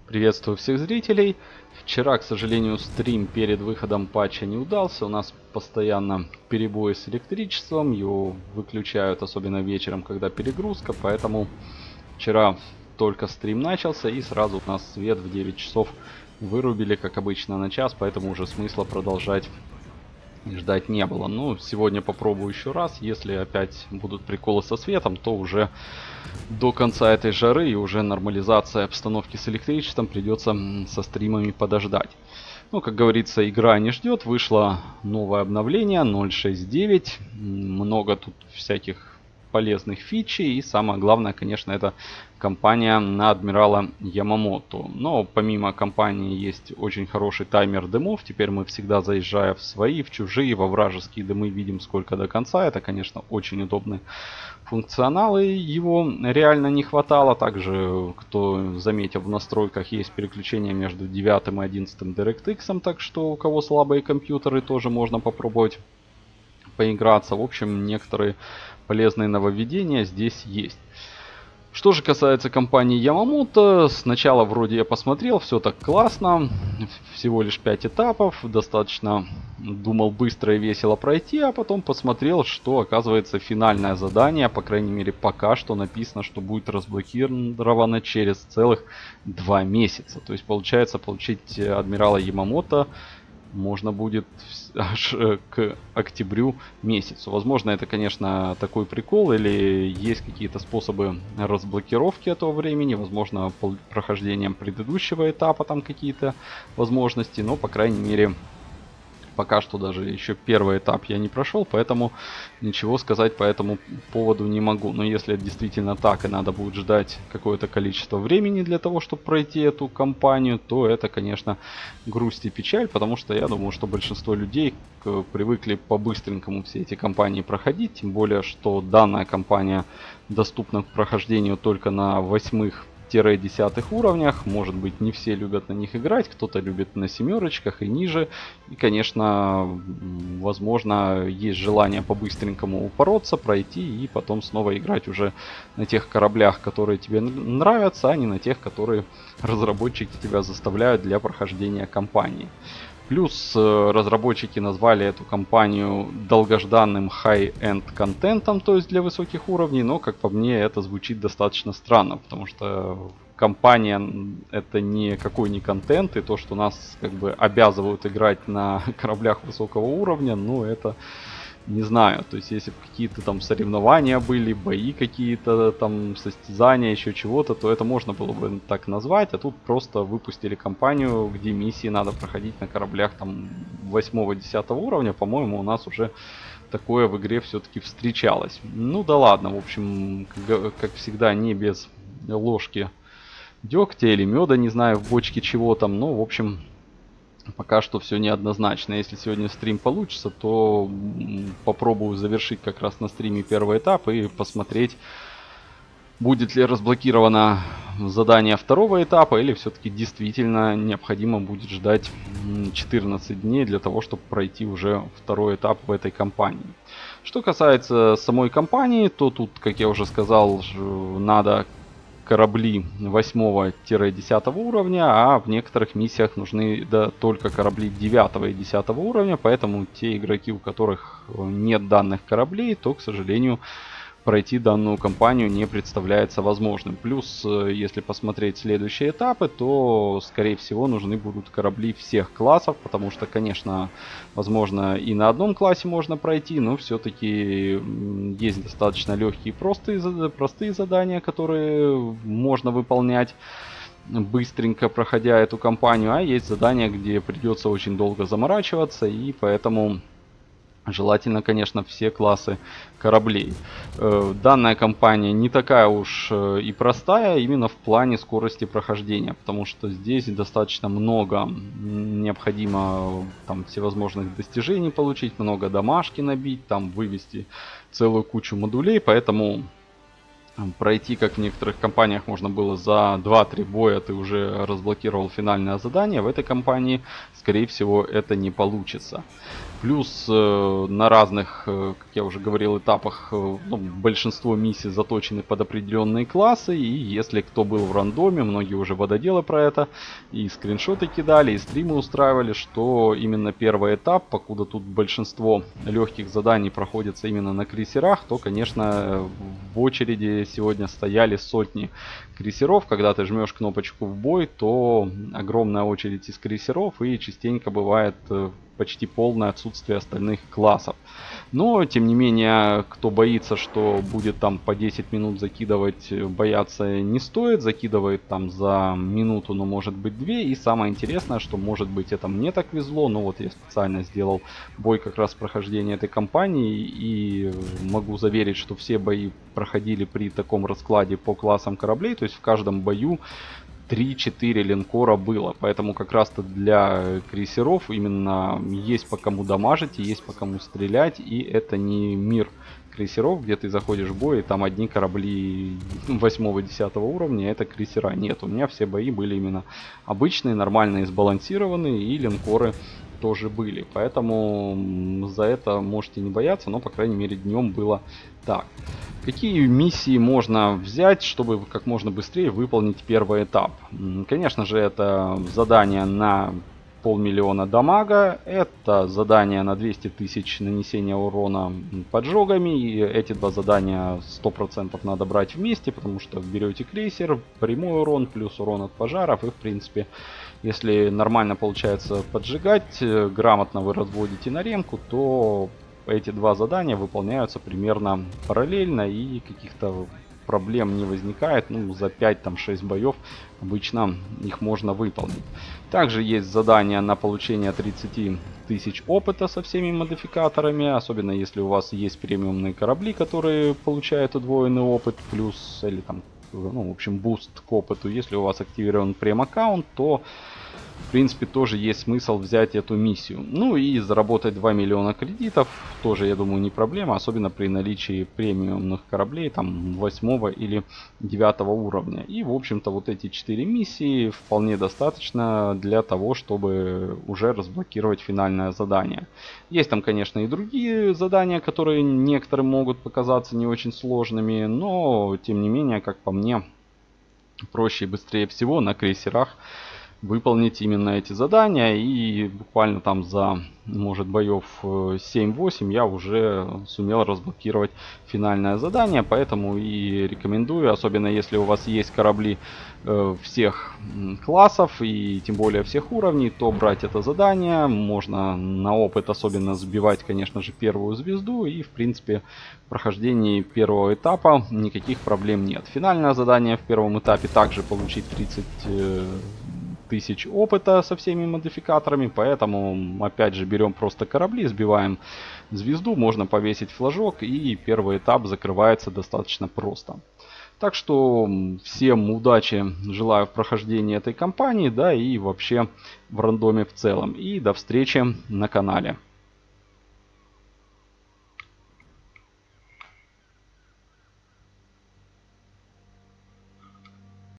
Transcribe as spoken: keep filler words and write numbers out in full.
Приветствую всех зрителей. Вчера, к сожалению, стрим перед выходом патча не удался. У нас постоянно перебои с электричеством. Его выключают, особенно вечером, когда перегрузка. Поэтому вчера только стрим начался и сразу у нас свет в девять часов вырубили, как обычно, на час. Поэтому уже смысла продолжать ждать не было. Ну, сегодня попробую еще раз. Если опять будут приколы со светом, то уже до конца этой жары и уже нормализация обстановки с электричеством придется со стримами подождать. Ну, как говорится, игра не ждет. Вышло новое обновление ноль шесть девять. Много тут всяких полезных фичей. И самое главное, конечно, это кампания на адмирала Ямамото. Но помимо кампании есть очень хороший таймер дымов. Теперь мы всегда, заезжая в свои, в чужие, во вражеские дымы, видим сколько до конца. Это, конечно, очень удобный функционал, и его реально не хватало. Также, кто заметил, в настройках есть переключение между девятым и одиннадцатым DirectX, так что у кого слабые компьютеры, тоже можно попробовать поиграться. В общем, некоторые полезные нововведения здесь есть. Что же касается компании Yamamoto, сначала вроде я посмотрел, все так классно, всего лишь пять этапов, достаточно, думал, быстро и весело пройти, а потом посмотрел, что оказывается финальное задание, по крайней мере пока что написано, что будет разблокировано через целых два месяца. То есть получается, получить адмирала Ямамото можно будет аж к октябрю месяцу. Возможно, это, конечно, такой прикол, или есть какие-то способы разблокировки этого времени. Возможно, прохождением предыдущего этапа там какие-то возможности. Но, по крайней мере, пока что даже еще первый этап я не прошел, поэтому ничего сказать по этому поводу не могу. Но если это действительно так и надо будет ждать какое-то количество времени для того, чтобы пройти эту кампанию, то это, конечно, грусть и печаль, потому что я думаю, что большинство людей привыкли по-быстренькому все эти кампании проходить, тем более, что данная кампания доступна к прохождению только на восьмых десятых уровнях. Может быть, не все любят на них играть, кто-то любит на семерочках и ниже. И, конечно, возможно, есть желание по-быстренькому упороться, пройти и потом снова играть уже на тех кораблях, которые тебе нравятся, а не на тех, которые разработчики тебя заставляют для прохождения кампании. Плюс разработчики назвали эту кампанию долгожданным high-end контентом, то есть для высоких уровней, но, как по мне, это звучит достаточно странно, потому что кампания это не какой не контент, и то, что нас как бы обязывают играть на кораблях высокого уровня, ну это... Не знаю, то есть если бы какие-то там соревнования были, бои какие-то там, состязания, еще чего-то, то это можно было бы так назвать, а тут просто выпустили кампанию, где миссии надо проходить на кораблях там восьмого-десятого уровня. По-моему, у нас уже такое в игре все-таки встречалось. Ну да ладно, в общем, как, как всегда, не без ложки дегтя или меда, не знаю, в бочке чего там, но в общем... Пока что все неоднозначно. Если сегодня стрим получится, то попробую завершить как раз на стриме первый этап и посмотреть, будет ли разблокировано задание второго этапа, или все-таки действительно необходимо будет ждать четырнадцать дней для того, чтобы пройти уже второй этап в этой кампании. Что касается самой кампании, то тут, как я уже сказал, надо корабли восьмого-десятого уровня, а в некоторых миссиях нужны да, только корабли девятого и десятого уровня, поэтому те игроки, у которых нет данных кораблей, то, к сожалению, пройти данную кампанию не представляется возможным. Плюс, если посмотреть следующие этапы, то, скорее всего, нужны будут корабли всех классов, потому что, конечно, возможно, и на одном классе можно пройти, но все-таки есть достаточно легкие и простые, простые задания, которые можно выполнять быстренько, проходя эту кампанию, а есть задания, где придется очень долго заморачиваться, и поэтому... Желательно, конечно, все классы кораблей. Данная кампания не такая уж и простая именно в плане скорости прохождения, потому что здесь достаточно много необходимо там всевозможных достижений получить, много домашки набить, там вывести целую кучу модулей, поэтому... Пройти, как в некоторых компаниях можно было за два-три боя, ты уже разблокировал финальное задание. В этой компании, скорее всего, это не получится. Плюс э, на разных, э, как я уже говорил, этапах э, ну, большинство миссий заточены под определенные классы. И если кто был в рандоме, многие уже вододелы про это и скриншоты кидали, и стримы устраивали, что именно первый этап, покуда тут большинство легких заданий проходится именно на крейсерах, то, конечно, в очереди сегодня стояли сотни крейсеров. Когда ты жмешь кнопочку в бой, то огромная очередь из крейсеров, и частенько бывает э, почти полное отсутствие остальных классов. Но, тем не менее, кто боится, что будет там по десять минут закидывать, бояться не стоит. Закидывает там за минуту, но может быть две. И самое интересное, что может быть это мне так везло, но вот я специально сделал бой как раз прохождения этой кампании. И могу заверить, что все бои проходили при таком раскладе по классам кораблей. То есть в каждом бою три-четыре линкора было. Поэтому как раз-то для крейсеров именно есть по кому дамажить и есть по кому стрелять. И это не мир крейсеров, где ты заходишь в бой и там одни корабли восьмого-десятого уровня, это крейсера. Нет, у меня все бои были именно обычные, нормальные, сбалансированные, и линкоры тоже были. Поэтому за это можете не бояться, но по крайней мере днем было так. Какие миссии можно взять, чтобы как можно быстрее выполнить первый этап? Конечно же, это задание на полмиллиона дамага, это задание на двести тысяч нанесения урона поджогами. И эти два задания сто процентов надо брать вместе, потому что берете крейсер, прямой урон плюс урон от пожаров, и в принципе, если нормально получается поджигать, грамотно вы разводите на ремку, то эти два задания выполняются примерно параллельно, и каких-то проблем не возникает. Ну, за пять-шесть боев обычно их можно выполнить. Также есть задание на получение тридцати тысяч опыта со всеми модификаторами. Особенно если у вас есть премиумные корабли, которые получают удвоенный опыт. Плюс, или там, ну, в общем, буст к опыту. Если у вас активирован прем-аккаунт, то в принципе тоже есть смысл взять эту миссию. Ну и заработать два миллиона кредитов тоже, я думаю, не проблема. Особенно при наличии премиумных кораблей там восьмого или девятого уровня. И в общем-то вот эти четыре миссии вполне достаточно для того, чтобы уже разблокировать финальное задание. Есть там, конечно, и другие задания, которые некоторым могут показаться не очень сложными. Но тем не менее, как по мне, проще и быстрее всего на крейсерах выполнить именно эти задания. И буквально там за, может, боев семь-восемь я уже сумел разблокировать финальное задание. Поэтому и рекомендую, особенно если у вас есть корабли э, всех классов и тем более всех уровней, то брать это задание. Можно на опыт особенно сбивать, конечно же, первую звезду. И в принципе в прохождении первого этапа никаких проблем нет. Финальное задание в первом этапе также получить тридцать тысяч опыта со всеми модификаторами, поэтому опять же берем просто корабли, сбиваем звезду, можно повесить флажок, и первый этап закрывается достаточно просто. Так что всем удачи желаю в прохождении этой кампании, да и вообще в рандоме в целом. И до встречи на канале.